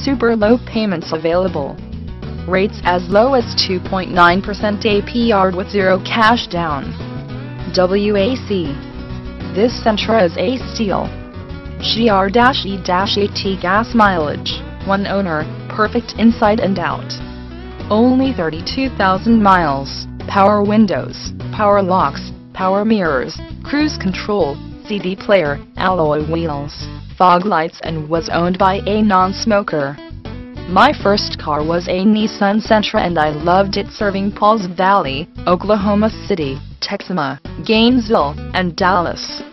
super low payments available. Rates as low as 2.9% APR with zero cash down. W.A.C. This Sentra is a steal. GR-E-AT gas mileage, 1 owner, perfect inside and out. Only 32,000 miles, power windows, power locks, power mirrors, cruise control, CD player, alloy wheels, fog lights, and was owned by a non-smoker. My first car was a Nissan Sentra and I loved it, serving Pauls Valley, Oklahoma City, Texoma, Gainesville, and Dallas.